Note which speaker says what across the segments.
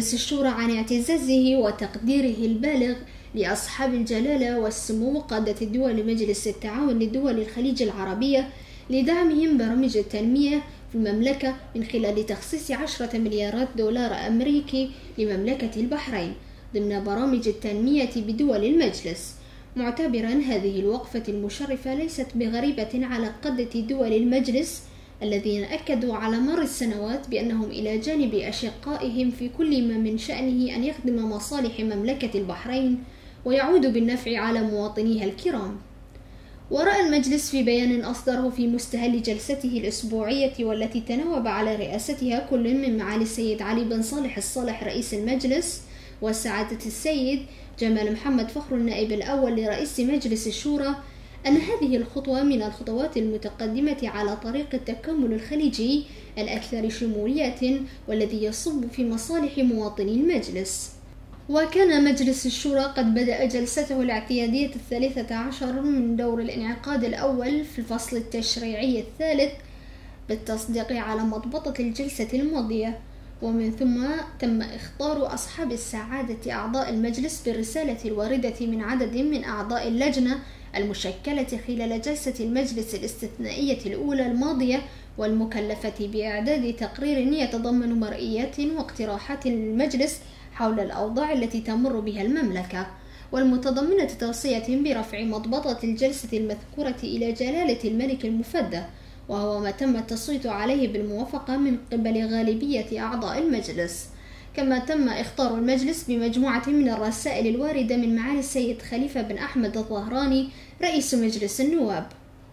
Speaker 1: مجلس الشورى عن اعتزازه وتقديره البالغ لأصحاب الجلالة والسمو قادة الدول مجلس التعاون لدول الخليج العربية لدعمهم برامج التنمية في المملكة من خلال تخصيص 10 مليارات دولار أمريكي لمملكة البحرين ضمن برامج التنمية بدول المجلس، معتبرا هذه الوقفة المشرفة ليست بغريبة على قادة دول المجلس الذين أكدوا على مر السنوات بأنهم إلى جانب أشقائهم في كل ما من شأنه أن يخدم مصالح مملكة البحرين ويعود بالنفع على مواطنيها الكرام. ورأى المجلس في بيان أصدره في مستهل جلسته الأسبوعية والتي تناوب على رئاستها كل من معالي السيد علي بن صالح الصالح رئيس المجلس وسعادة السيد جمال محمد فخر النائب الأول لرئيس مجلس الشورى أن هذه الخطوة من الخطوات المتقدمة على طريق التكامل الخليجي الأكثر شمولية والذي يصب في مصالح مواطني المجلس. وكان مجلس الشورى قد بدأ جلسته الاعتيادية 13 من دور الانعقاد الأول في الفصل التشريعي الثالث بالتصديق على مضبطة الجلسة الماضية، ومن ثم تم اختار أصحاب السعادة أعضاء المجلس بالرسالة الواردة من عدد من أعضاء اللجنة المشكلة خلال جلسة المجلس الاستثنائية الأولى الماضية، والمكلفة بإعداد تقرير يتضمن مرئيات واقتراحات للمجلس حول الأوضاع التي تمر بها المملكة، والمتضمنة توصية برفع مضبطة الجلسة المذكورة إلى جلالة الملك المفدى، وهو ما تم التصويت عليه بالموافقة من قبل غالبية أعضاء المجلس. كما تم اختار المجلس بمجموعة من الرسائل الواردة من معالي السيد خليفة بن أحمد الظهراني رئيس مجلس النواب.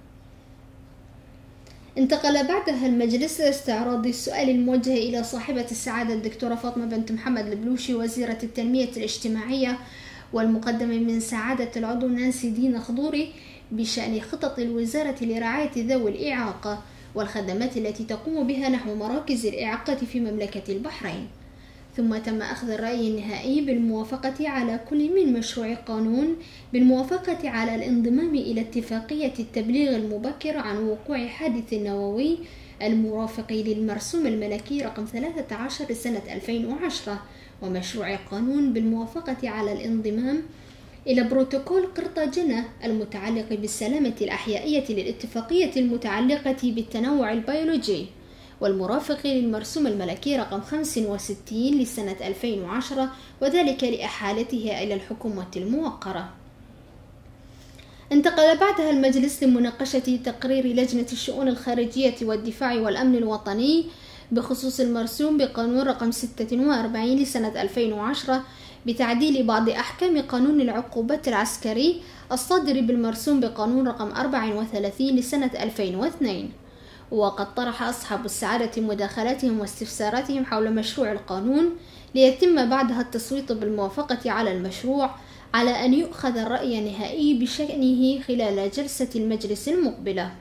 Speaker 1: انتقل بعدها المجلس لاستعراض السؤال الموجه إلى صاحبة السعادة الدكتورة فاطمة بنت محمد البلوشي وزيرة التنمية الاجتماعية، والمقدم من سعادة العضو نانسي دين خضوري بشأن خطط الوزارة لرعاية ذوي الإعاقة والخدمات التي تقوم بها نحو مراكز الإعاقة في مملكة البحرين. ثم تم أخذ الرأي النهائي بالموافقة على كل من مشروع قانون بالموافقة على الانضمام إلى اتفاقية التبليغ المبكر عن وقوع حادث نووي المرافق للمرسوم الملكي رقم 13 سنة 2010، ومشروع قانون بالموافقة على الانضمام إلى بروتوكول قرطاجنة المتعلق بالسلامة الأحيائية للاتفاقية المتعلقة بالتنوع البيولوجي، والمرافق للمرسوم الملكي رقم 65 لسنة 2010، وذلك لإحالتها إلى الحكومة الموقرة. انتقل بعدها المجلس لمناقشة تقرير لجنة الشؤون الخارجية والدفاع والأمن الوطني بخصوص المرسوم بقانون رقم 46 لسنة 2010 بتعديل بعض أحكام قانون العقوبات العسكري الصادر بالمرسوم بقانون رقم 34 لسنة 2002. وقد طرح أصحاب السعادة مداخلاتهم واستفساراتهم حول مشروع القانون ليتم بعدها التصويت بالموافقة على المشروع على أن يؤخذ الرأي النهائي بشأنه خلال جلسة المجلس المقبلة.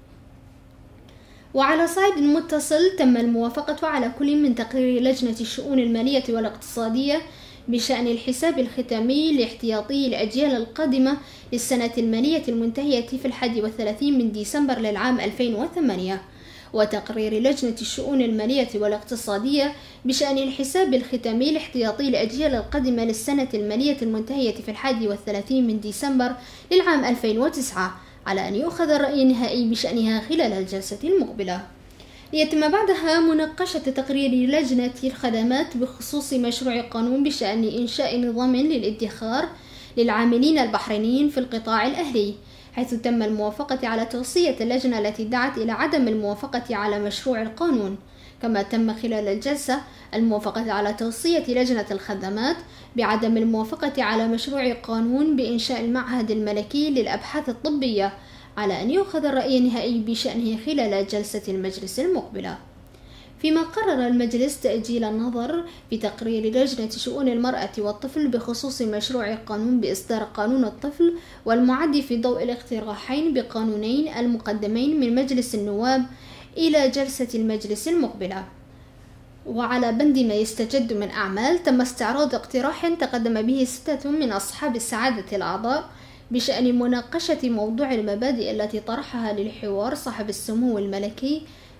Speaker 1: وعلى صعيد متصل تم الموافقة على كل من تقرير لجنة الشؤون المالية والاقتصادية بشأن الحساب الختامي لاحتياطي الأجيال القادمة للسنة المالية المنتهية في 31 من ديسمبر للعام 2008، وتقرير لجنة الشؤون المالية والاقتصادية بشأن الحساب الختامي لاحتياطي الأجيال القادمة للسنة المالية المنتهية في 31 من ديسمبر للعام 2009 على أن يؤخذ الرأي النهائي بشأنها خلال الجلسة المقبلة، ليتم بعدها مناقشة تقرير لجنة الخدمات بخصوص مشروع قانون بشأن إنشاء نظام للادخار للعاملين البحرينيين في القطاع الأهلي، حيث تم الموافقة على توصية اللجنة التي دعت إلى عدم الموافقة على مشروع القانون. كما تم خلال الجلسة الموافقة على توصية لجنة الخدمات بعدم الموافقة على مشروع قانون بإنشاء المعهد الملكي للأبحاث الطبية على أن يؤخذ الرأي النهائي بشأنه خلال جلسة المجلس المقبلة. فيما قرر المجلس تأجيل النظر في تقرير لجنة شؤون المرأة والطفل بخصوص مشروع قانون بإصدار قانون الطفل والمعد في ضوء الاقتراحين بقانونين المقدمين من مجلس النواب إلى جلسة المجلس المقبلة. وعلى بند ما يستجد من أعمال تم استعراض اقتراح تقدم به 6 من أصحاب السعادة الأعضاء بشأن مناقشة موضوع المبادئ التي طرحها للحوار صاحب السمو الملكي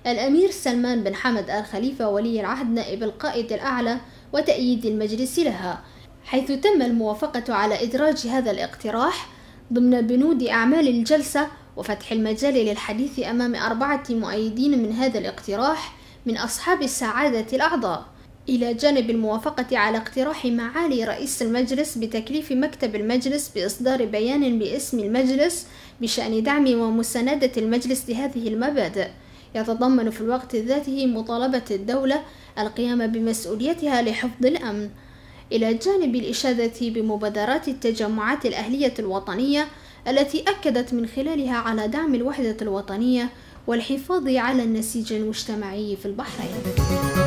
Speaker 1: الأمير سلمان بن حمد آل خليفة ولي العهد نائب القائد الأعلى وتأييد المجلس لها، حيث تم الموافقة على إدراج هذا الاقتراح ضمن بنود أعمال الجلسة وفتح المجال للحديث أمام 4 مؤيدين من هذا الاقتراح من أصحاب السعادة الأعضاء، إلى جانب الموافقة على اقتراح معالي رئيس المجلس بتكليف مكتب المجلس بإصدار بيان باسم المجلس بشأن دعم ومساندة المجلس لهذه المبادئ، يتضمن في الوقت ذاته مطالبة الدولة القيام بمسؤوليتها لحفظ الأمن، إلى جانب الإشادة بمبادرات التجمعات الأهلية الوطنية التي أكدت من خلالها على دعم الوحدة الوطنية والحفاظ على النسيج المجتمعي في البحرين.